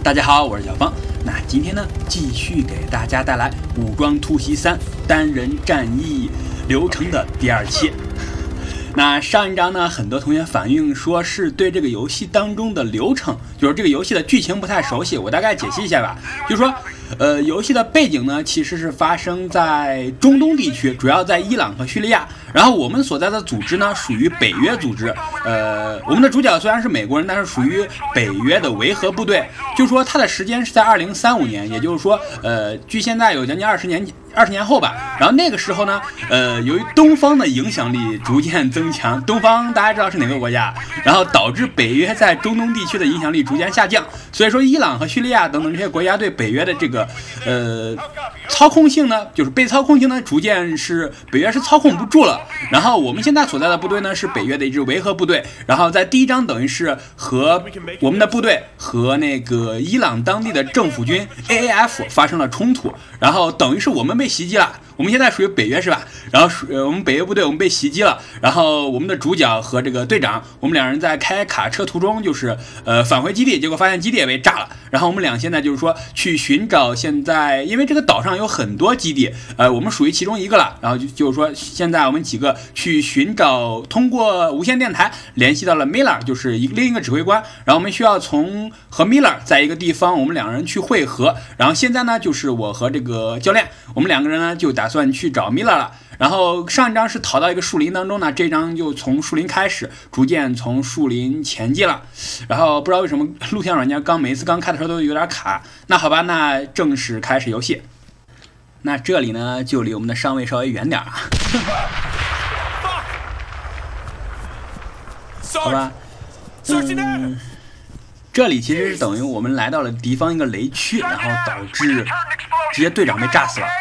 大家好，我是小芳。那今天呢，继续给大家带来《武装突袭3》单人战役流程的第2期。那上一章呢，很多同学反映说是对这个游戏当中的流程，就是这个游戏的剧情不太熟悉，我大概解析一下吧。就是说，游戏的背景呢，其实是发生在中东地区，主要在伊朗和叙利亚。然后我们所在的组织呢，属于北约组织。我们的主角虽然是美国人，但是属于北约的维和部队。就是说，它的时间是在2035年，也就是说，距现在有将近20年后吧。然后那个时候呢，由于东方的影响力逐渐增强，东方大家知道是哪个国家，然后导致北约在中东地区的影响力逐渐下降。所以说，伊朗和叙利亚等等这些国家对北约的这个操控性呢，就是被操控性呢，逐渐是北约是操控不住了。然后我们现在所在的部队呢，是北约的一支维和部队。然后在第1章等于是和我们的部队和那个伊朗当地的政府军 AAF 发生了冲突，然后等于是我们被袭击了。我们现在属于北约是吧？然后我们北约部队我们被袭击了，然后我们的主角和这个队长，我们2人在开卡车途中就是返回基地，结果发现基地也被炸了。然后我们俩现在就是说去寻找现在，因为这个岛上有很多基地，我们属于其中一个了。然后就是说现在我们几个去寻找，通过无线电台联系到了 Miller， 就是另一个指挥官。然后我们需要从和 Miller 在一个地方，我们2人去会合。然后现在呢，就是我和这个教练，我们2个人呢就打算去找 Miller 了。然后上一章是逃到一个树林当中呢，这章就从树林开始，逐渐从树林前进了。然后不知道为什么录像软件每次刚开的时候都有点卡。那好吧，那正式开始游戏。那这里呢就离我们的上尉稍微远点啊。好吧，这里其实是等于我们来到了敌方一个雷区，然后导致直接队长被炸死了。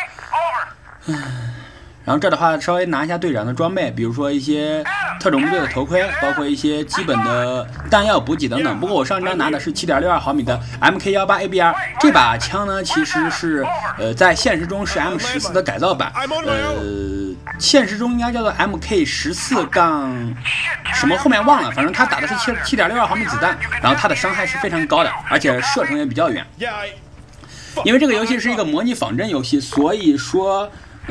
然后这的话稍微拿一下队长的装备，比如说一些特种部队的头盔，包括一些基本的弹药补给等等。不过我上一张拿的是 7.62 毫米的 MK18 ABR， 这把枪呢其实是在现实中是 M14 的改造版，现实中应该叫做 MK14 杠什么后面忘了，反正他打的是 7.62 毫米子弹，然后他的伤害是非常高的，而且射程也比较远。因为这个游戏是一个模拟仿真游戏，所以说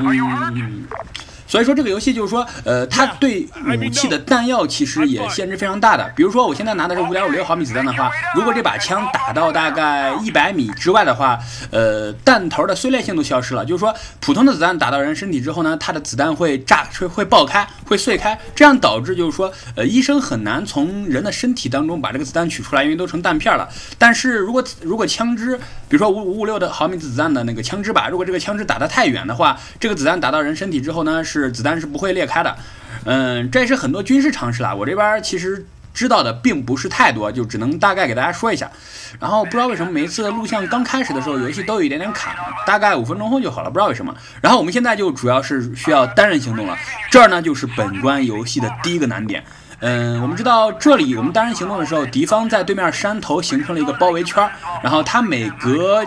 这个游戏就是说，它对武器的弹药其实也限制非常大的。比如说，我现在拿的是 5.56 毫米子弹的话，如果这把枪打到大概100米之外的话，弹头的碎裂性都消失了。就是说，普通的子弹打到人身体之后呢，它的子弹会爆开，会碎开，这样导致就是说，医生很难从人的身体当中把这个子弹取出来，因为都成弹片了。但是如果枪支，比如说556的毫米子弹的那个枪支吧，如果这个枪支打得太远的话，这个子弹打到人身体之后呢，子弹是不会裂开的。这也是很多军事常识啦，我这边其实知道的并不是太多，就只能大概给大家说一下。然后不知道为什么每一次录像刚开始的时候，游戏都有一点点卡，大概5分钟后就好了，不知道为什么。然后我们现在就主要是需要单人行动了，这儿呢就是本关游戏的第一个难点。我们知道这里我们单人行动的时候，敌方在对面山头形成了一个包围圈，然后他每隔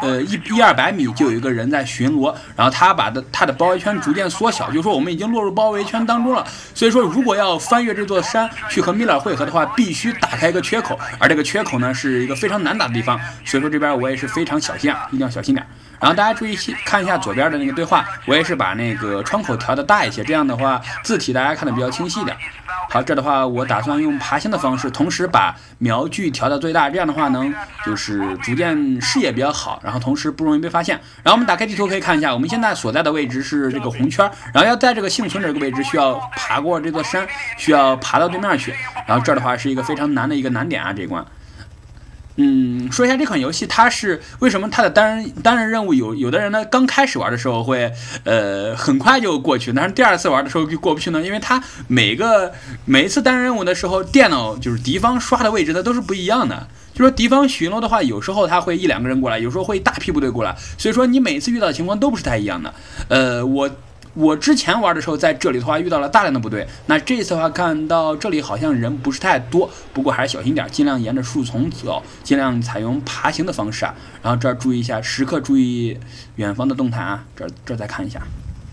100-200米就有一个人在巡逻，然后他把他的包围圈逐渐缩小，就是说我们已经落入包围圈当中了。所以说如果要翻越这座山去和米勒会合的话，必须打开一个缺口，而这个缺口呢是一个非常难打的地方，所以说这边我也是非常小心啊，一定要小心点。然后大家注意看一下左边的那个对话，我也是把那个窗口调的大一些，这样的话字体大家看的比较清晰一点。好，这的话我打算用爬行的方式，同时把瞄具调到最大，这样的话能就是逐渐视野比较好，然后同时不容易被发现。然后我们打开地图可以看一下，我们现在所在的位置是这个红圈，然后要在这个幸存者这个位置需要爬过这座山，需要爬到对面去。然后这的话是一个非常难的一个难点啊，这一关。说一下这款游戏，它是为什么它的单人任务有的人呢，刚开始玩的时候会很快就过去，但是第2次玩的时候就过不去呢？因为它每一次单人任务的时候，电脑就是敌方刷的位置它都是不一样的。就说敌方巡逻的话，有时候他会1-2个人过来，有时候会大批部队过来，所以说你每次遇到的情况都不是太一样的。我之前玩的时候，在这里的话遇到了大量的部队，那这次的话看到这里好像人不是太多，不过还是小心点，尽量沿着树丛走，尽量采用爬行的方式啊。然后这儿注意一下，时刻注意远方的动态啊，这再看一下。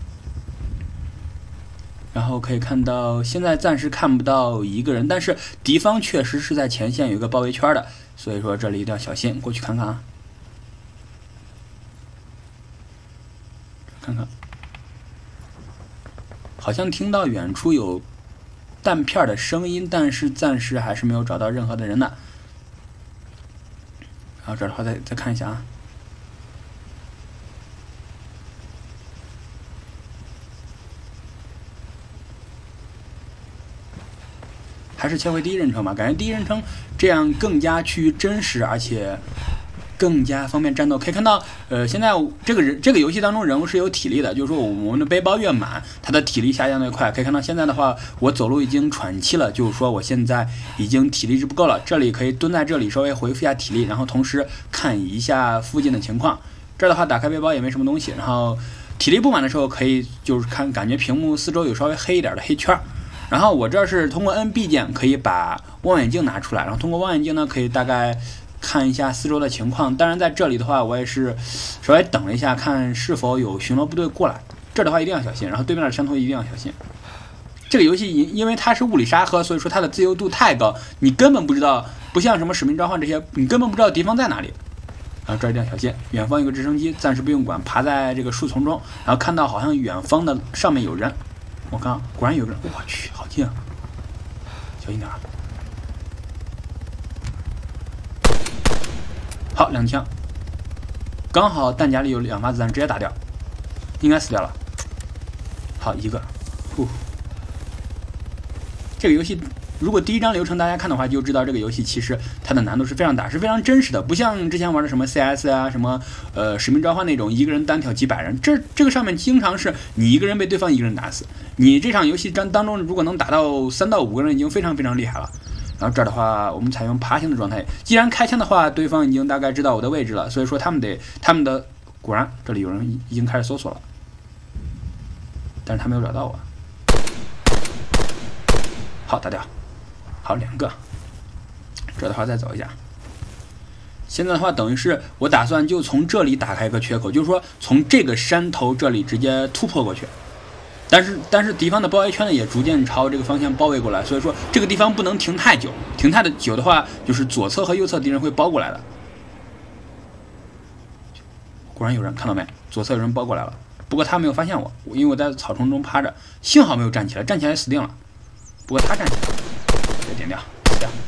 然后可以看到，现在暂时看不到一个人，但是敌方确实是在前线有一个包围圈的。 所以说这里一定要小心，过去看看啊，看看，好像听到远处有弹片的声音，但是暂时还是没有找到任何的人呢。然后这的话再看一下啊。还是切回第一人称吧，感觉第一人称这样更加趋于真实，而且更加方便战斗。可以看到，现在这个游戏当中人物是有体力的，就是说我们的背包越满，他的体力下降的越快。可以看到现在的话，我走路已经喘气了，就是说我现在已经体力值不够了。这里可以蹲在这里稍微恢复一下体力，然后同时看一下附近的情况。这儿的话打开背包也没什么东西，然后体力不满的时候可以就是感觉屏幕四周有稍微黑一点的黑圈。然后我这是通过摁 B 键可以把望远镜拿出来，然后通过望远镜呢可以大概看一下四周的情况。当然在这里的话，我也是稍微等了一下，看是否有巡逻部队过来。这的话一定要小心，然后对面的山头一定要小心。这个游戏因为它是物理沙盒，所以说它的自由度太高，你根本不知道，不像什么使命召唤这些，你根本不知道敌方在哪里。然后这一定要小心，远方有个直升机，暂时不用管，爬在这个树丛中，然后看到好像远方的上面有人。我刚果然有人，我去，好近啊！小心点啊！好，2枪，刚好弹夹里有2发子弹，直接打掉，应该死掉了。好，一个，这个游戏如果第一章流程大家看的话，就知道这个游戏其实它的难度是非常大，是非常真实的，不像之前玩的什么 CS 啊，什么使命召唤那种一个人单挑几百人，这个上面经常是你一个人被对方一个人打死。你这场游戏当中如果能打到3到5个人，已经非常非常厉害了。然后这儿的话，我们采用爬行的状态，既然开枪的话，对方已经大概知道我的位置了，所以说他们的果然这里有人已经开始搜索了，但是他没有找到我。好，打掉。好，2个，这的话再走一下。现在的话，等于是我打算就从这里打开一个缺口，就是说从这个山头这里直接突破过去。但是敌方的包围圈呢也逐渐朝这个方向包围过来，所以说这个地方不能停太久，停太久的话，就是左侧和右侧敌人会包过来的。果然有人，看到没？左侧有人包过来了，不过他没有发现我，因为我在草丛中趴着，幸好没有站起来，站起来死定了。不过他站起来了。点掉，死掉。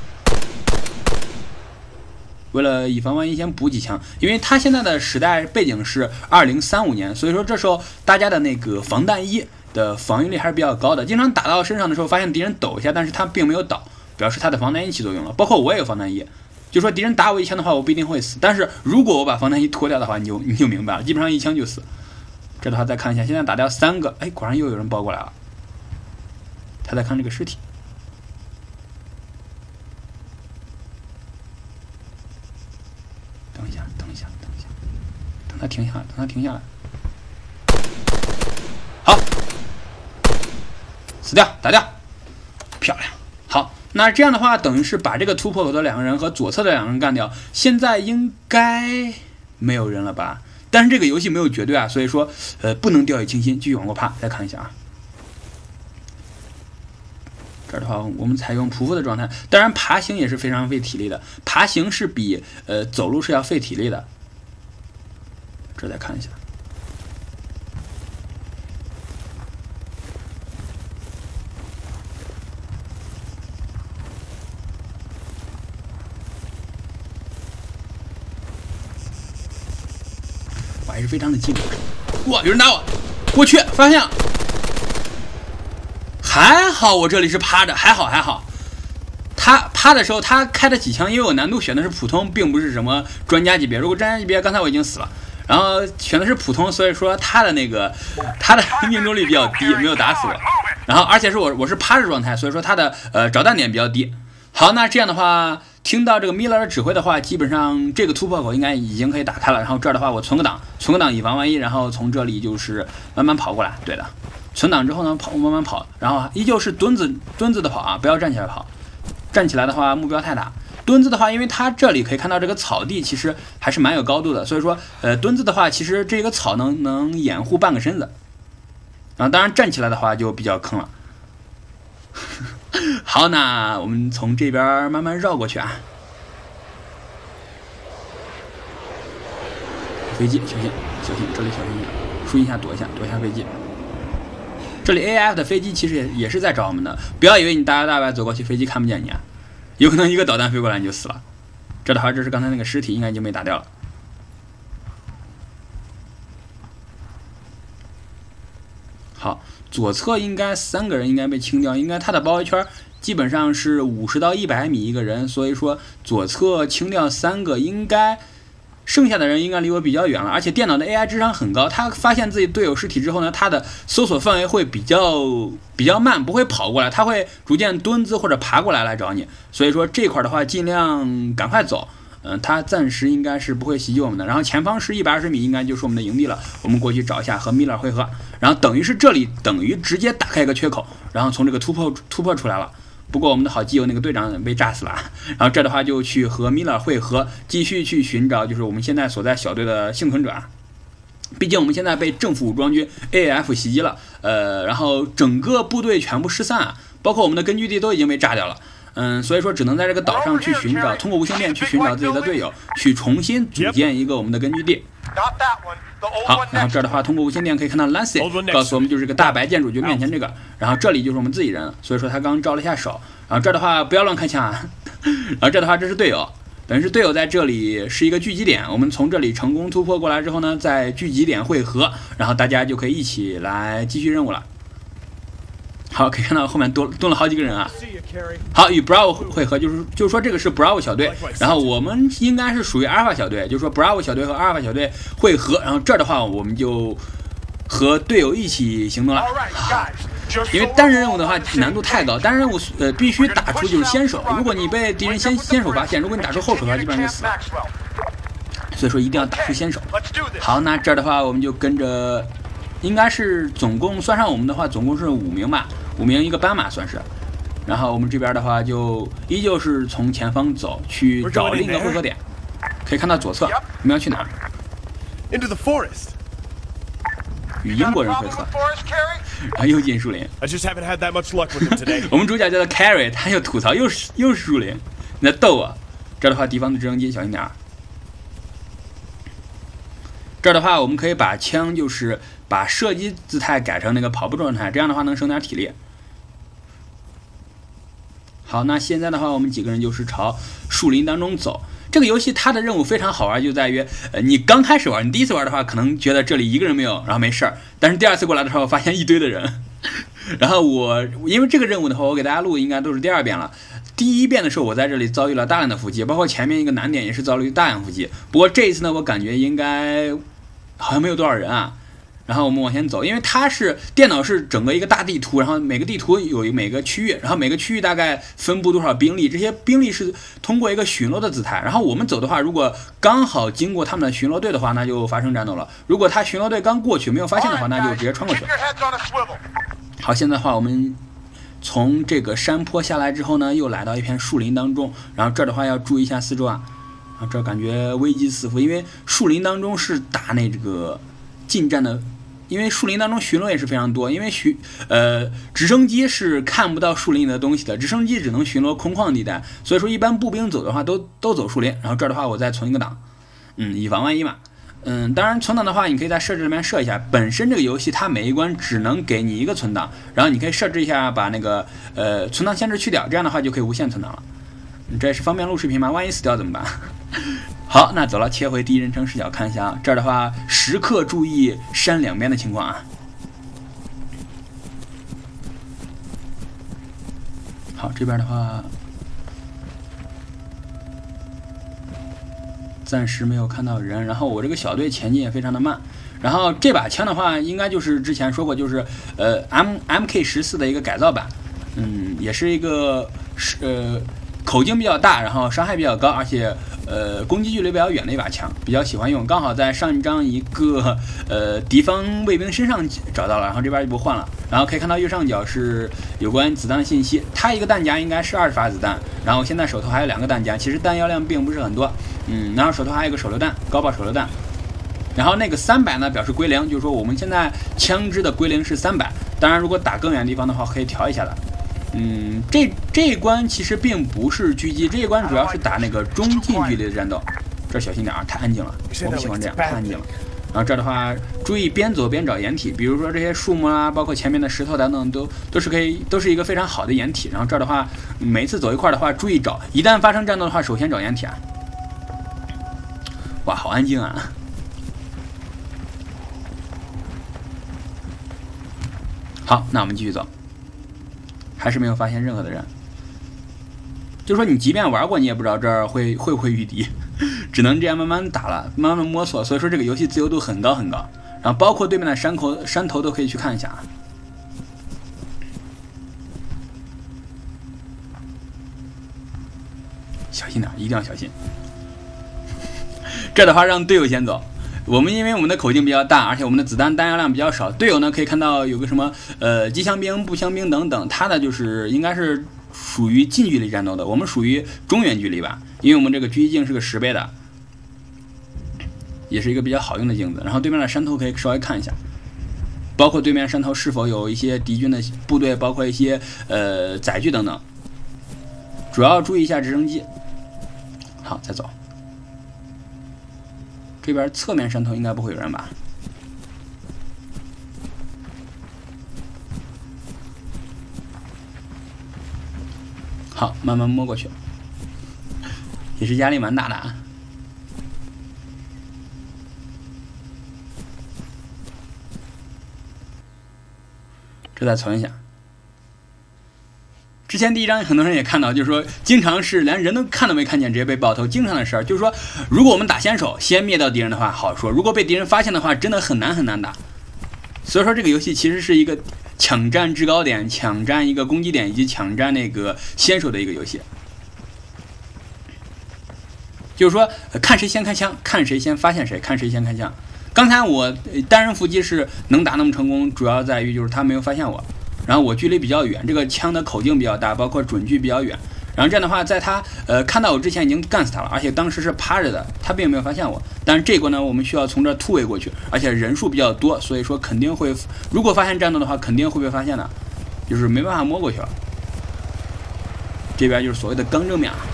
为了以防万一，先补几枪，因为他现在的时代背景是2035年，所以说这时候大家的那个防弹衣的防御力还是比较高的。经常打到身上的时候，发现敌人抖一下，但是他并没有倒，表示他的防弹衣起作用了。包括我也有防弹衣，就说敌人打我一枪的话，我不一定会死，但是如果我把防弹衣脱掉的话，你就明白了，基本上一枪就死。这的话再看一下，现在打掉3个，哎，果然又有人包过来了。他在看这个尸体。等一下，等他停下来，好，死掉，打掉，漂亮。好，那这样的话，等于是把这个突破口的2个人和左侧的2个人干掉。现在应该没有人了吧？但是这个游戏没有绝对啊，所以说不能掉以轻心，继续往过爬。再看一下啊。这儿的话，我们采用匍匐的状态，当然爬行也是非常费体力的，爬行是比走路是要费体力的。这再看一下，我还是非常的近。哇，有人打我！我去，发现了。还好我这里是趴着，还好。他趴的时候，他开了几枪，因为我难度选的是普通，并不是什么专家级别。如果专家级别，刚才我已经死了。然后选的是普通，所以说他的命中率比较低，没有打死我。然后而且是我是趴着状态，所以说他的着弹点比较低。好，那这样的话，听到这个米勒的指挥的话，基本上这个突破口应该已经可以打开了。然后这儿的话，我存个档以防万一，然后从这里就是慢慢跑过来。对的。存档之后呢，慢慢跑，然后依旧是蹲子的跑啊，不要站起来跑。站起来的话，目标太大。蹲子的话，因为它这里可以看到这个草地其实还是蛮有高度的，所以说蹲子的话，其实这个草能掩护半个身子。当然站起来的话就比较坑了。好，那我们从这边慢慢绕过去啊。 飞机，小心，这里小心一点，输一下，躲一下飞机。这里 AF 的飞机其实也是在找我们的，不要以为你大摇大摆走过去，飞机看不见你啊，有可能一个导弹飞过来你就死了。这的话，这是刚才那个尸体，应该就没打掉了。好，左侧应该3个人应该被清掉，应该他的包围圈基本上是50到100米一个人，所以说左侧清掉3个，应该剩下的人应该离我比较远了。而且电脑的 AI 智商很高，他发现自己队友尸体之后呢，他的搜索范围会比较慢，不会跑过来，他会逐渐蹲姿或者爬过来找你。所以说这块的话，尽量赶快走。他暂时应该是不会袭击我们的。然后前方是120米，应该就是我们的营地了。我们过去找一下和米勒会合，然后等于是这里等于直接打开一个缺口，然后从这个突破出来了。不过我们的好基友那个队长被炸死了，然后这的话就去和米勒会合，继续去寻找就是我们现在所在小队的幸存者。毕竟我们现在被政府武装军 AAF 袭击了，然后整个部队全部失散，包括我们的根据地都已经被炸掉了。所以说只能在这个岛上去寻找，通过无线电去寻找自己的队友，去重新组建一个我们的根据地。好，然后这儿的话，通过无线电可以看到 Lancey 告诉我们就是个大白建筑就面前这个，然后这里就是我们自己人，所以说他刚招了一下手。然后这儿的话不要乱开枪啊，然后这的话这是队友，等于是队友在这里是一个聚集点，我们从这里成功突破过来之后呢，在聚集点汇合，然后大家就可以一起来继续任务了。好，可以看到后面多了好几个人啊。好，与 Bravo 汇合，就是说这个是 Bravo 小队，然后我们应该是属于 Alpha 小队，就是说 Bravo 小队和 Alpha 小队汇合，然后这儿的话我们就和队友一起行动了。因为单人任务的话难度太高，单人任务必须打出就是先手，如果你被敌人先手发现，如果你打出后手的话，基本上就死了。所以说一定要打出先手。好，那这儿的话我们就跟着。应该是总共算上我们的话，总共是5名吧，5名一个斑马算是。然后我们这边的话就依旧是从前方走去找另一个汇合点，可以看到左侧我们要去哪儿？与英国人汇合，然后又进树林。我们主角叫做 Carry， 他又吐槽又是树林，你在逗我。这的话敌方的直升机小心点儿。这儿的话我们可以把枪就是把射击姿态改成那个跑步状态，这样的话能省点体力。好，那现在的话我们几个人就是朝树林当中走。这个游戏它的任务非常好玩，就在于你刚开始玩，你第一次玩的话可能觉得这里一个人没有，然后没事儿，但是第2次过来的时候发现一堆的人。然后因为这个任务的话我给大家录应该都是第2遍了。第1遍的时候我在这里遭遇了大量的伏击，包括前面一个难点也是遭遇大量伏击。不过这一次呢我感觉应该好像没有多少人啊。然后我们往前走，因为它是电脑是整个一个大地图，然后每个地图有每个区域，然后每个区域大概分布多少兵力，这些兵力是通过一个巡逻的姿态。然后我们走的话，如果刚好经过他们的巡逻队的话，那就发生战斗了；如果他巡逻队刚过去没有发现的话，那就直接穿过去。好，现在的话我们从这个山坡下来之后呢，又来到一片树林当中，然后这儿的话要注意一下四周啊，这感觉危机四伏，因为树林当中是打那个近战的。因为树林当中巡逻也是非常多，因为直升机是看不到树林里的东西的，直升机只能巡逻空旷地带，所以说一般步兵走的话都走树林。然后这儿的话我再存一个档，以防万一嘛。当然存档的话你可以在设置里面设一下，本身这个游戏它每一关只能给你1个存档，然后你可以设置一下把那个存档限制去掉，这样的话就可以无限存档了。这也是方便录视频嘛，万一死掉怎么办？好，那走了，切回第1人称视角看一下啊，这儿的话时刻注意山两边的情况啊。好，这边的话暂时没有看到人，然后我这个小队前进也非常的慢。然后这把枪的话，应该就是之前说过，就是MK14的一个改造版，也是一个口径比较大，然后伤害比较高，而且攻击距离比较远的一把枪，比较喜欢用。刚好在上一章一个敌方卫兵身上找到了，然后这边就不换了。然后可以看到右上角是有关子弹的信息，它一个弹夹应该是20发子弹，然后现在手头还有2个弹夹，其实弹药量并不是很多，然后手头还有一个手榴弹，高爆手榴弹。然后那个300呢表示归零，就是说我们现在枪支的归零是300，当然如果打更远的地方的话可以调一下的。这一关其实并不是狙击，这一关主要是打那个中近距离的战斗。 这小心点啊，太安静了，我不喜欢这样，太安静了。然后这的话，注意边走边找掩体，比如说这些树木啊，包括前面的石头等等，都是一个非常好的掩体。然后这的话，每次走一块的话，注意找，一旦发生战斗的话，首先找掩体啊。哇，好安静啊！好，那我们继续走，还是没有发现任何的人。就说你即便玩过，你也不知道这儿会不会遇敌。只能这样慢慢打了，慢慢摸索。所以说这个游戏自由度很高很高，然后包括对面的山头都可以去看一下啊。小心点，一定要小心。这的话让队友先走，因为我们的口径比较大，而且我们的子弹弹药量比较少。队友呢可以看到有个什么机枪兵、步枪兵等等，他的就是应该是属于近距离战斗的，我们属于中远距离吧，因为我们这个狙击镜是个10倍的。也是一个比较好用的镜子，然后对面的山头可以稍微看一下，包括对面山头是否有一些敌军的部队，包括一些载具等等，主要注意一下直升机。好，再走。这边侧面山头应该不会有人吧？好，慢慢摸过去，也是压力蛮大的啊。这再存一下。之前第一章很多人也看到，就是说经常是连人都看都没看见，直接被爆头，经常的事儿。就是说，如果我们打先手，先灭掉敌人的话好说；如果被敌人发现的话，真的很难打。所以说，这个游戏其实是一个抢占制高点、抢占一个攻击点以及抢占那个先手的一个游戏。就是说，看谁先开枪，看谁先发现谁，看谁先开枪。刚才我单人伏击是能打那么成功，主要在于就是他没有发现我，然后我距离比较远，这个枪的口径比较大，包括准距比较远，然后这样的话，在他看到我之前已经干死他了，而且当时是趴着的，他并没有发现我。但是这一关呢，我们需要从这突围过去，而且人数比较多，所以说肯定会，如果发现战斗的话，肯定会被发现的，就是没办法摸过去了。这边就是所谓的刚正面啊。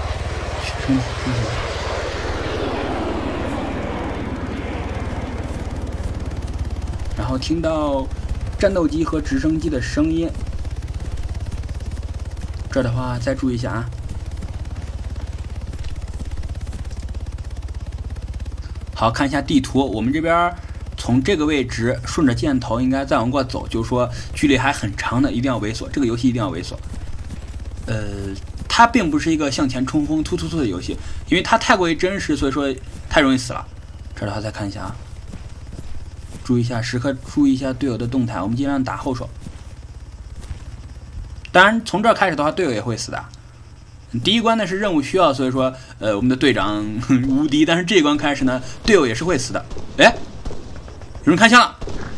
然后听到战斗机和直升机的声音，这的话再注意一下啊。好，看一下地图，我们这边从这个位置顺着箭头应该再往过走，就是说距离还很长的，一定要猥琐，这个游戏一定要猥琐。它并不是一个向前冲锋突的游戏，因为它太过于真实，所以说太容易死了。这的话再看一下啊。注意一下，时刻注意一下队友的动态，我们尽量打后手。当然，从这开始的话，队友也会死的。第一关呢是任务需要，所以说我们的队长无敌。但是这一关开始呢，队友也是会死的。哎，有人开枪了！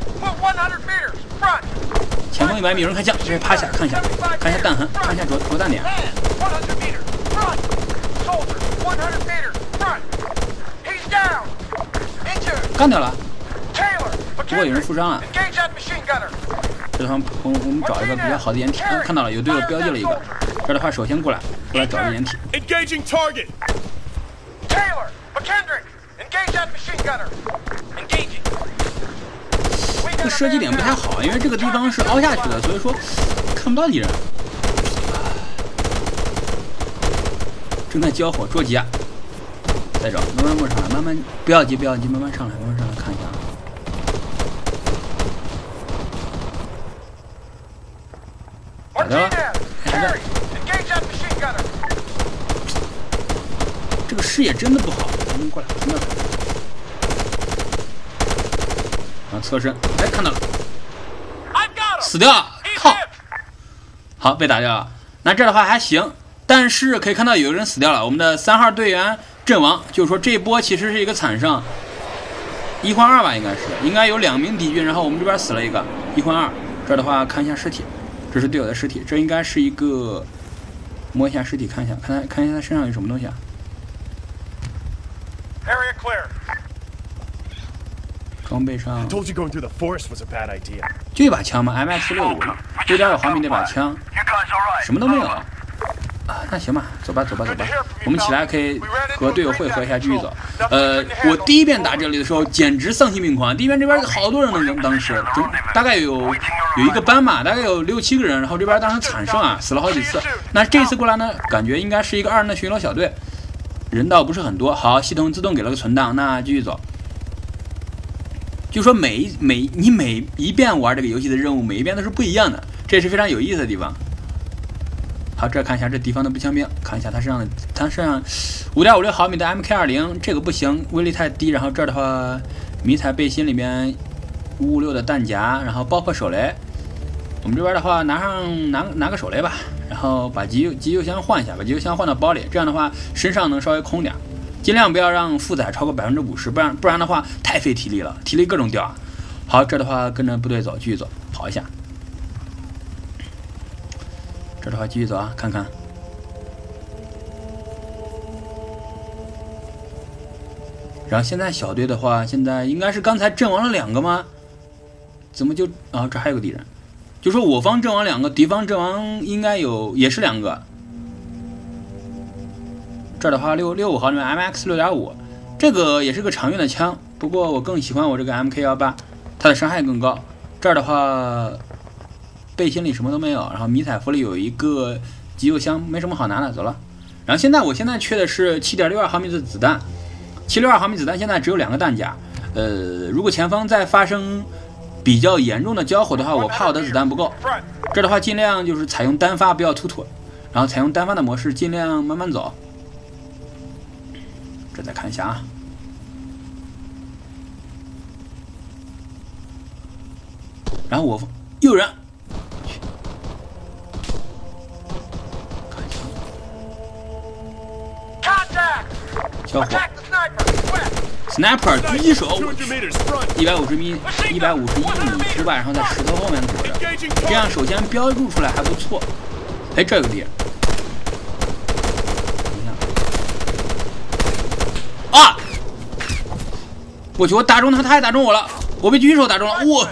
前方100米有人开枪，直接趴下看一下，看一下弹痕，看一下着弹点。干掉了。不过有人负伤了，这地方我们找一个比较好的掩体。看到了，有队友标记了一个。这的话，首先过来找一个掩体。这个射击点不太好，因为这个地方是凹下去的，所以说看不到敌人。正在交火，着急啊！再找，慢慢摸上来，慢慢不要急，慢慢上来，看一下。打掉了，这个视野真的不好，咱们过来，然后侧身，哎，看到了，死掉了，靠！好，被打掉了。那这的话还行，但是可以看到有人死掉了，我们的3号队员阵亡，就是说这一波其实是一个惨胜，1换2吧，应该有2名敌军，然后我们这边死了一个，1换2。这的话看一下尸体。这是队友的尸体，这应该是一个，摸一下尸体看一下，看一下他身上有什么东西啊？装备上就一把枪吗 ？MX65，对面有毫米那把枪，什么都没有。 那行吧，走吧。我们起来可以和队友汇合一下，继续走。我第一遍打这里的时候，简直丧心病狂。第一遍这边好多人当时大概有一个班嘛，大概有6、7个人，然后这边当时惨胜啊，死了好几次。那这次过来呢，感觉应该是一个2人的巡逻小队，人倒不是很多。好，系统自动给了个存档，那继续走。就说每一遍玩这个游戏的任务，每一遍都是不一样的，这也是非常有意思的地方。好，这看一下这敌方的步枪兵，看一下他身上5.56毫米的 MK20，这个不行，威力太低。然后这儿的话，迷彩背心里面556的弹夹，然后爆破手雷。我们这边的话，拿个手雷吧，然后把急救箱换一下，把急救箱换到包里，这样的话身上能稍微空点，尽量不要让负载超过50%，不然的话太费体力了，体力各种掉啊。好，这的话跟着部队走，继续走，跑一下。这的话继续走啊，看看。然后现在小队的话，现在应该是刚才阵亡了2个吗？怎么就啊？这还有个敌人，就说我方阵亡2个，敌方阵亡应该也是2个。这的话65毫米 MX 6.5，这个也是个常用的枪，不过我更喜欢我这个 MK18，它的伤害更高。这儿的话。背心里什么都没有，然后迷彩服里有一个急救箱，没什么好拿的，走了。然后我现在缺的是7.62毫米的子弹，7.62毫米子弹现在只有2个弹夹。如果前方再发生比较严重的交火的话，我怕我的子弹不够。这的话尽量就是采用单发，不要突突，然后采用单发的模式，尽量慢慢走。这再看一下啊。然后又有人。交火 ，Sniper 狙击手，151米之外，然后在石头后面躲着，这样首先标注出来还不错。哎，这有个敌人，啊！我去，我打中他，他还打中我了，我被狙击手打中了，我。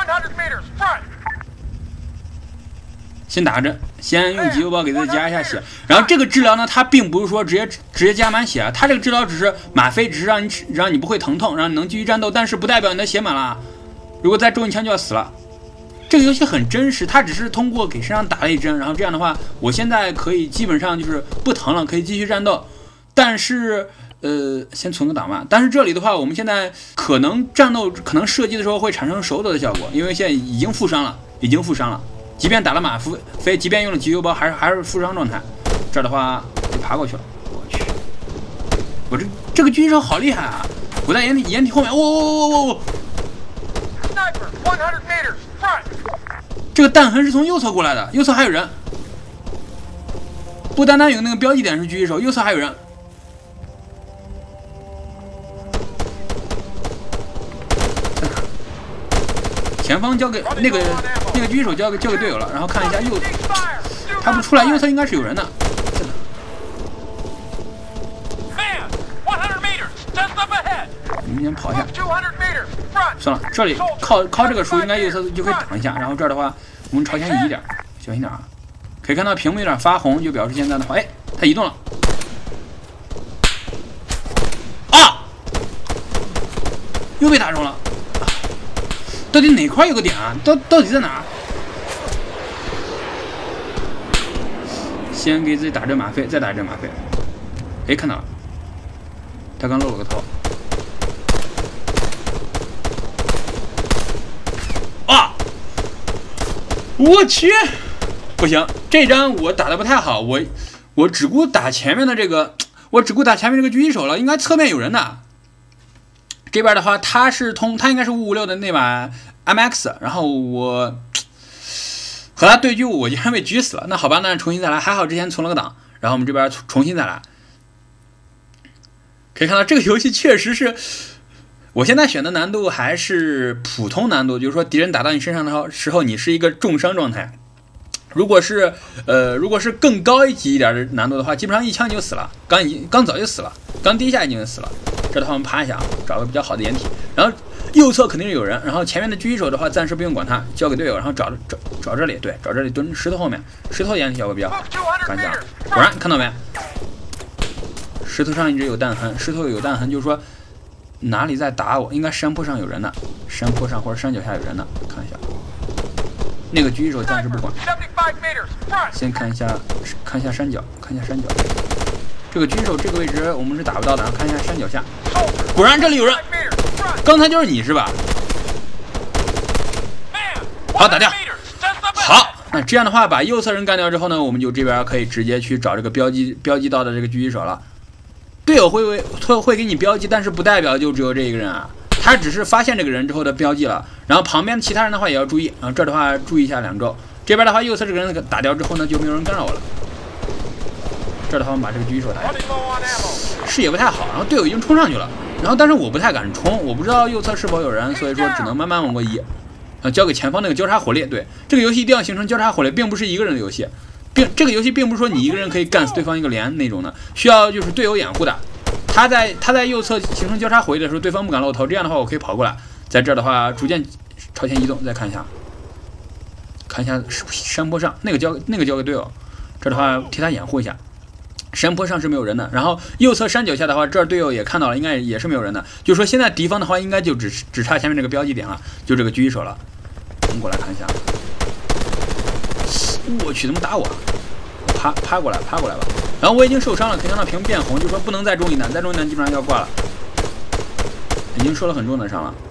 先打着，先用急救包给自己加一下血，然后这个治疗呢，它并不是说直接加满血，它这个治疗只是吗啡，只是让你不会疼痛，让你能继续战斗，但是不代表你的血满了，如果再中一枪就要死了。这个游戏很真实，它只是通过给身上打了一针，然后这样的话，我现在可以基本上就是不疼了，可以继续战斗。但是先存个档吧。但是这里的话，我们现在可能战斗射击的时候会产生手抖的效果，因为现在已经负伤了。即便打了吗啡，即便用了急救包，还是负伤状态。这儿的话就爬过去了。我去，我这个狙击手好厉害啊！我在掩体后面，这个弹痕是从右侧过来的，右侧还有人。不单单有那个标记点是狙击手，右侧还有人。前方交给那个狙击手交给队友了，然后看一下右，他不出来，右侧应该是有人的。你们先跑一下，算了，这里靠这个树应该右侧就可以挡一下，然后这儿的话我们朝前移一点，小心点啊！可以看到屏幕有点发红，就表示现在的话，哎，他移动了。啊！又被打中了。到底哪块有个点啊？到底在哪？先给自己打针吗啡，再打针吗啡。哎，看到了，他刚露了个头。啊！我去，不行，这张我打的不太好，我只顾打前面的这个狙击手了，应该侧面有人的。这边的话，他应该是556的那把 MX， 然后我和他对狙，我竟然被狙死了。那好吧，那重新再来，还好之前存了个档，然后我们这边重新再来。可以看到这个游戏确实是，我现在选的难度还是普通难度，就是说敌人打到你身上的时候，你是一个重伤状态。如果是更高一级一点的难度的话，基本上一枪你就死了，刚早就死了，刚第一下已经死了。这的话我们爬一下啊，找个比较好的掩体，然后右侧肯定是有人，然后前面的狙击手的话暂时不用管他，交给队友，然后找这里，对，找这里蹲石头后面，石头掩体效果比较好。看一下，果然看到没？石头上一直有弹痕，石头有弹痕，就是说哪里在打我？应该山坡上有人呢，山坡上或者山脚下有人呢。看一下，那个狙击手暂时不管，先看一下山脚，看一下山脚。这个狙击手这个位置我们是打不到的，看一下山脚下，果然这里有人。刚才就是你是吧？好，打掉。好，那这样的话，把右侧人干掉之后呢，我们就这边可以直接去找这个标记到的这个狙击手了。队友会给你标记，但是不代表就只有这一个人啊，他只是发现这个人之后的标记了。然后旁边其他人的话也要注意啊，这的话注意一下2周。这边的话，右侧这个人打掉之后呢，就没有人干扰我了。这的话，我们把这个狙击手打掉，视野不太好，然后队友已经冲上去了。然后，但是我不太敢冲，我不知道右侧是否有人，所以说只能慢慢往过移。交给前方那个交叉火力。对，这个游戏一定要形成交叉火力，并不是一个人的游戏，这个游戏并不是说你一个人可以干死对方一个连那种的，需要就是队友掩护的。他在右侧形成交叉火力的时候，对方不敢露头，这样的话我可以跑过来，在这儿的话逐渐朝前移动。再看一下山坡上那个交给队友，这儿的话替他掩护一下。山坡上是没有人的，然后右侧山脚下的话，这儿队友也看到了，应该也是没有人的。就是说现在敌方的话，应该就只差前面这个标记点了，就这个狙击手了。我们过来看一下，我去，怎么打我？趴过来吧。然后我已经受伤了，可以看到屏幕变红，就是说不能再中一弹，再中一弹基本上要挂了。已经受了很重的伤了，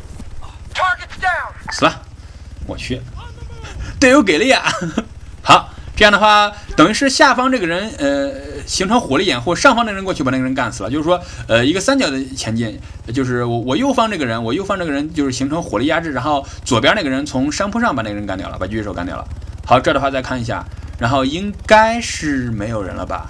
死了。我去，队友给力啊！好。这样的话，等于是下方这个人形成火力掩护，上方那个人过去把那个人干死了。就是说一个三角的前进，就是我右方这个人就是形成火力压制，然后左边那个人从山坡上把那个人干掉了，把狙击手干掉了。好，这的话再看一下，然后应该是没有人了吧？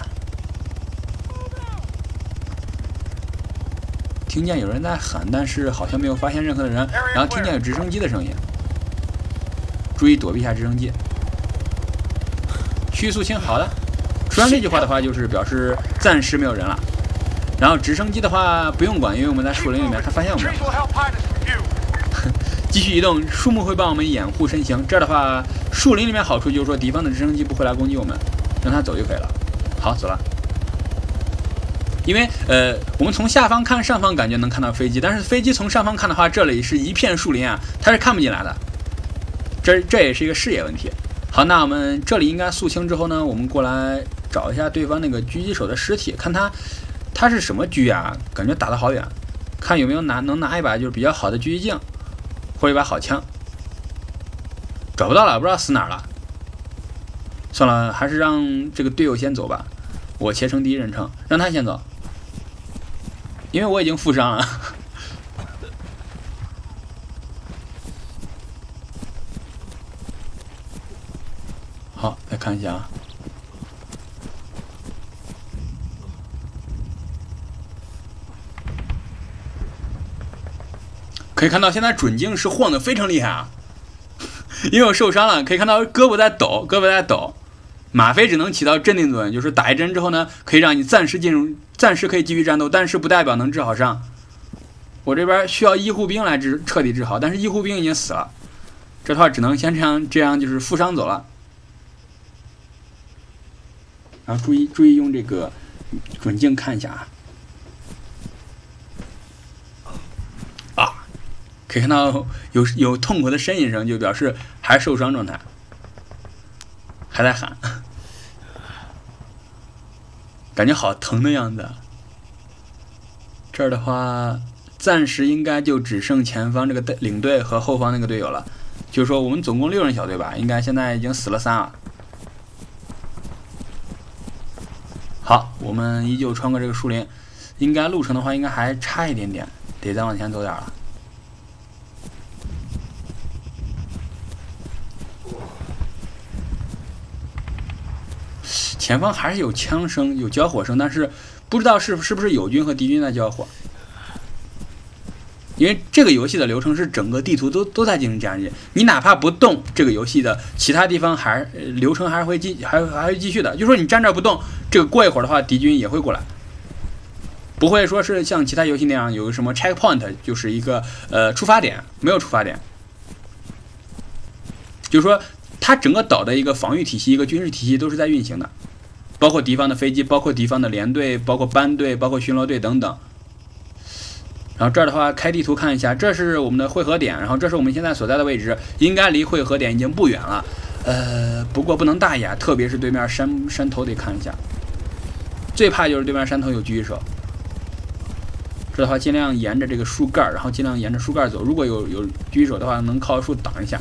听见有人在喊，但是好像没有发现任何的人，然后听见有直升机的声音，注意躲避一下直升机。趋速清，好的。说完这句话的话，就是表示暂时没有人了。然后直升机的话不用管，因为我们在树林里面，他发现我们了。继续移动，树木会帮我们掩护身形。这儿的话，树林里面好处就是说敌方的直升机不会来攻击我们，让他走就可以了。好，走了。因为我们从下方看上方感觉能看到飞机，但是飞机从上方看的话，这里是一片树林啊，它是看不进来的。这也是一个视野问题。好，那我们这里应该肃清之后呢，我们过来找一下对方那个狙击手的尸体，看他是什么狙啊？感觉打得好远，看有没有能拿一把就是比较好的狙击镜，或者一把好枪。找不到了，不知道死哪儿了。算了，还是让这个队友先走吧，我切成第一人称，让他先走，因为我已经负伤了。好，再看一下啊，可以看到现在准镜是晃得非常厉害啊，因为我受伤了，可以看到胳膊在抖。吗啡只能起到镇定作用，就是打一针之后呢，可以让你暂时可以继续战斗，但是不代表能治好伤。我这边需要医护兵来彻底治好，但是医护兵已经死了，这的话只能先这样就是负伤走了。然后注意用这个准镜看一下啊，可以看到有痛苦的呻吟声，就表示还是受伤状态，还在喊，感觉好疼的样子。这儿的话，暂时应该就只剩前方这个领队和后方那个队友了，就是说我们总共6人小队吧，应该现在已经死了3了。好，我们依旧穿过这个树林，应该路程的话应该还差一点点，得再往前走点了。前方还是有枪声，有交火声，但是不知道是不是友军和敌军在交火。因为这个游戏的流程是整个地图都在进行战役，你哪怕不动，这个游戏的其他地方流程还会继续的。就说你站这不动，这个过一会儿的话，敌军也会过来。 不会说是像其他游戏那样有什么 checkpoint， 就是一个出发点，没有出发点。就是说，它整个岛的一个防御体系、一个军事体系都是在运行的，包括敌方的飞机，包括敌方的连队，包括班队，包括巡逻队等等。然后这儿的话，开地图看一下，这是我们的汇合点，然后这是我们现在所在的位置，应该离汇合点已经不远了。不过不能大意啊，特别是对面山头得看一下，最怕就是对面山头有狙击手。这的话，尽量沿着这个树干，然后尽量沿着树干走。如果有狙击手的话，能靠树挡一下。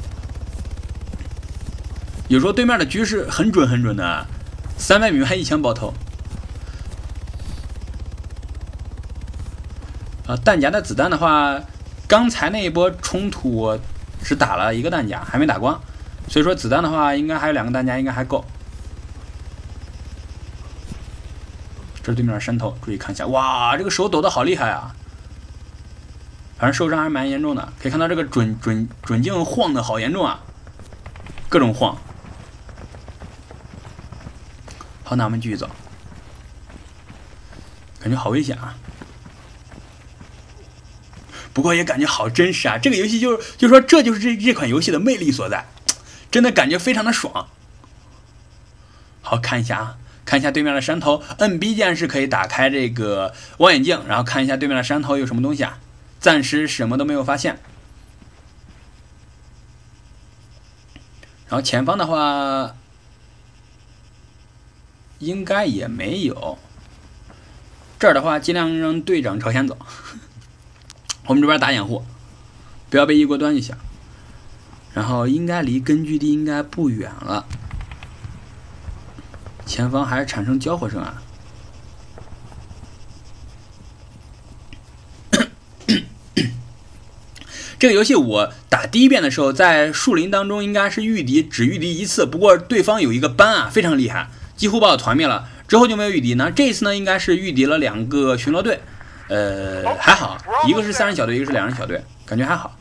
有时候对面的狙是很准的，300米还一枪爆头。弹夹的子弹的话，刚才那一波冲突我只打了1个弹夹，还没打光，所以说子弹的话应该还有2个弹夹，应该还够。这是对面的山头，注意看一下，哇，这个手抖得好厉害啊！反正受伤还蛮严重的，可以看到这个准镜晃的好严重啊，各种晃。好，那我们继续走，感觉好危险啊！不过也感觉好真实啊！这个游戏就是说，这就是这款游戏的魅力所在，真的感觉非常的爽。好，看一下啊，看一下对面的山头，摁 B 键是可以打开这个望远镜，然后看一下对面的山头有什么东西啊。暂时什么都没有发现。然后前方的话，应该也没有。这儿的话，尽量让队长朝前走。我们这边打掩护，不要被一锅端就行。然后应该离根据地应该不远了。前方还是产生交火声啊！这个游戏我打第一遍的时候，在树林当中应该是只遇敌1次，不过对方有一个班啊，非常厉害，几乎把我团灭了。之后就没有遇敌呢。这一次呢，应该是遇敌了2个巡逻队。还好，一个是3人小队，一个是2人小队，感觉还好。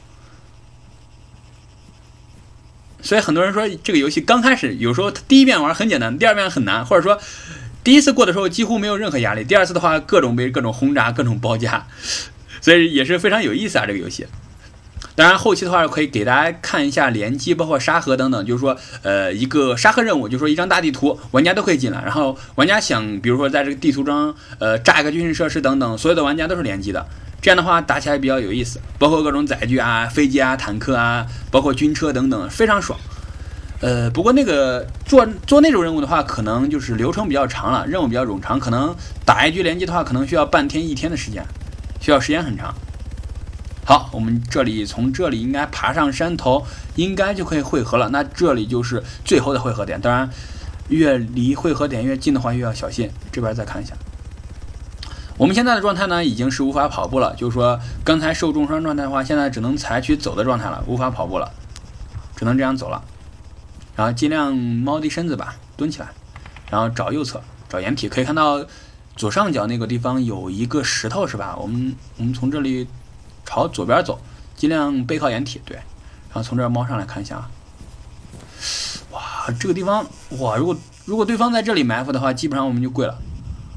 所以很多人说这个游戏刚开始有时候第一遍玩很简单，第二遍很难，或者说第一次过的时候几乎没有任何压力，第二次的话各种被各种轰炸，各种包夹，所以也是非常有意思啊这个游戏。当然后期的话可以给大家看一下联机，包括沙盒等等，就是说一个沙盒任务，就是说一张大地图，玩家都可以进来，然后玩家想比如说在这个地图中炸一个军事设施等等，所有的玩家都是联机的，这样的话打起来比较有意思，包括各种载具啊、飞机啊、坦克啊，包括军车等等，非常爽。不过那个做那种任务的话，可能就是流程比较长了，任务比较冗长，可能打一局联机的话，可能需要半天1天的时间，需要时间很长。好，我们从这里应该爬上山头，应该就可以汇合了。那这里就是最后的汇合点，当然越离汇合点越近的话越要小心。这边再看一下，我们现在的状态呢已经是无法跑步了，就是说刚才受重伤状态的话，现在只能采取走的状态了，无法跑步了，只能这样走了。然后尽量猫低身子吧，蹲起来，然后找右侧，找掩体，可以看到左上角那个地方有一个石头是吧？我们从这里朝左边走，尽量背靠掩体，对。然后从这儿猫上来看一下啊，哇，这个地方哇，如果对方在这里埋伏的话，基本上我们就跪了。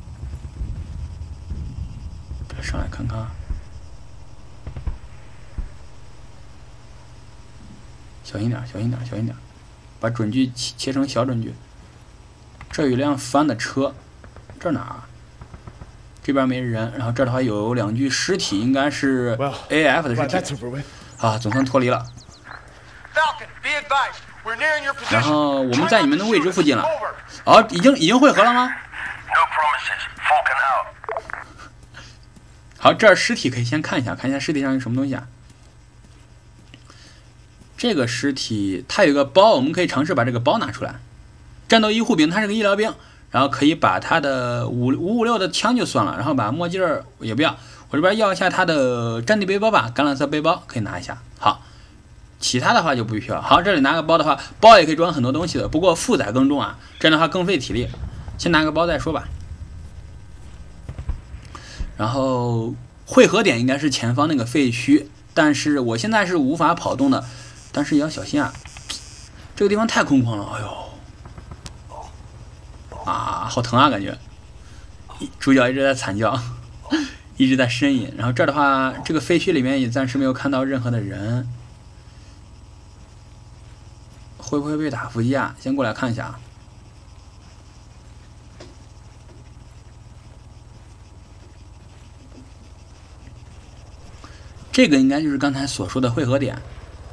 上来看看，小心点，小心点，小心点，把准距切成小准距。这有一辆翻的车，这哪儿？这边没人，然后这儿的话有2具尸体，应该是 AF 的尸体啊，总算脱离了。然后我们在你们的位置附近了，哦，已经汇合了吗？好，这儿尸体可以先看一下，看一下尸体上有什么东西啊？这个尸体它有个包，我们可以尝试把这个包拿出来。战斗医护兵，他是个医疗兵。然后可以把他的556的枪就算了，然后把墨镜也不要，我这边要一下他的战地背包吧，橄榄色背包可以拿一下。好，其他的话就不需要。好，这里拿个包的话，包也可以装很多东西的，不过负载更重啊，这样的话更费体力。先拿个包再说吧。然后汇合点应该是前方那个废墟，但是我现在是无法跑动的，但是也要小心啊，这个地方太空旷了，哎呦。啊，好疼啊！感觉主角一直在惨叫。 一直在呻吟。然后这儿的话，这个废墟里面也暂时没有看到任何的人，会不会被打伏击啊？先过来看一下啊。这个应该就是刚才所说的汇合点。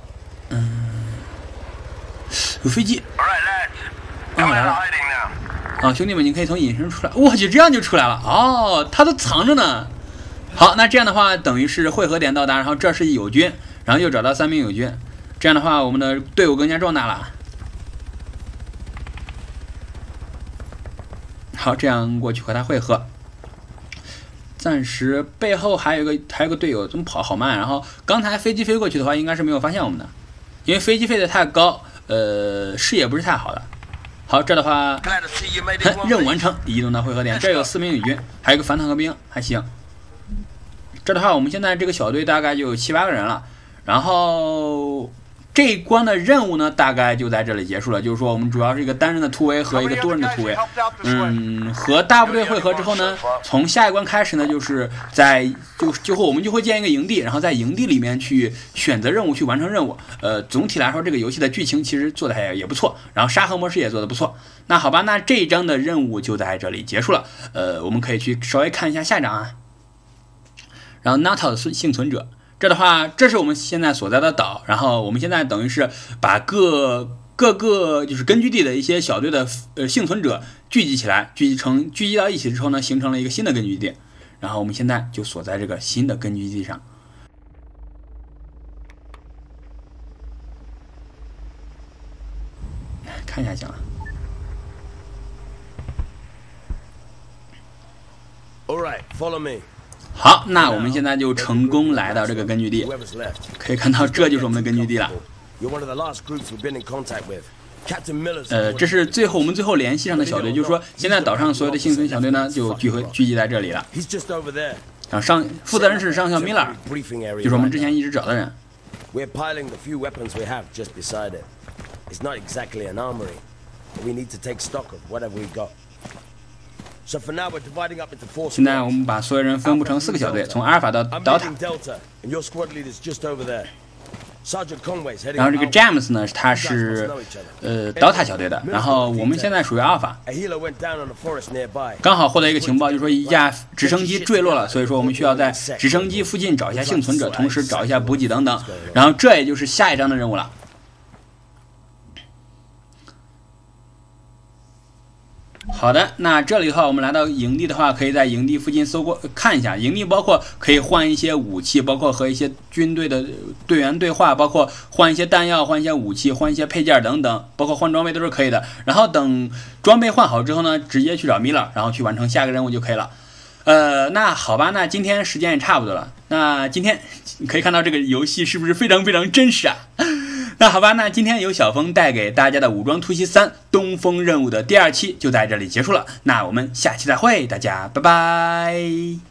有飞机。来了。兄弟们，你可以从隐身出来。我去，这样就出来了。哦，他都藏着呢。好，那这样的话，等于是汇合点到达，然后这是友军，然后又找到3名友军。这样的话，我们的队伍更加壮大了。好，这样过去和他汇合。暂时背后还有个队友，怎么跑好慢？然后刚才飞机飞过去的话，应该是没有发现我们的，因为飞机飞得太高，视野不是太好的。好，这的话，任务完成，移动到汇合点。这有4名友军，还有一个反坦克兵，还行。这的话，我们现在这个小队大概就有7、8个人了。然后这一关的任务呢，大概就在这里结束了。就是说，我们主要是一个单人的突围和一个多人的突围。和大部队汇合之后呢，从下一关开始呢，就是我们就会建一个营地，然后在营地里面去选择任务，去完成任务。总体来说，这个游戏的剧情其实做的也不错，然后沙盒模式也做的不错。那好吧，那这一章的任务就在这里结束了。我们可以去稍微看一下下一章啊。然后 NATO 的幸存者。这的话，这是我们现在所在的岛，然后我们现在等于是把各个就是根据地的一些小队的幸存者聚集起来，聚集到一起之后呢，形成了一个新的根据地，然后我们现在就所在这个新的根据地上。看一下行了。 All right, follow me. 好，那我们现在就成功来到这个根据地，可以看到这就是我们的根据地了。这是我们最后联系上的小队，就是说现在岛上所有的幸存小队呢就聚集在这里了。然后负责人是上校米勒，就是我们之前一直找的人。现在我们把所有人分布成4个小队，从阿尔法到德塔。然后这个 James 呢，他是德塔小队的，然后我们现在属于阿尔法。刚好获得一个情报，就是说一架直升机坠落了，所以说我们需要在直升机附近找一下幸存者，同时找一下补给等等。然后这也就是下一章的任务了。好的，那这里的话，我们来到营地的话，可以在营地附近看一下。营地包括可以换一些武器，包括和一些军队的队员对话，包括换一些弹药、换一些武器、换一些配件等等，包括换装备都是可以的。然后等装备换好之后呢，直接去找米勒，然后去完成下个任务就可以了。那好吧，那今天时间也差不多了。那今天你可以看到这个游戏是不是非常非常真实啊？那好吧，那今天由小峰带给大家的《武装突袭3：东风任务》的第2期就在这里结束了。那我们下期再会，大家拜拜。